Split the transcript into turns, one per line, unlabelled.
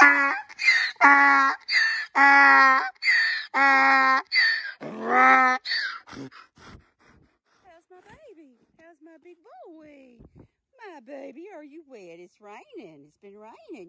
my baby? How's my big boy? My baby, are you wet? It's raining. It's been raining.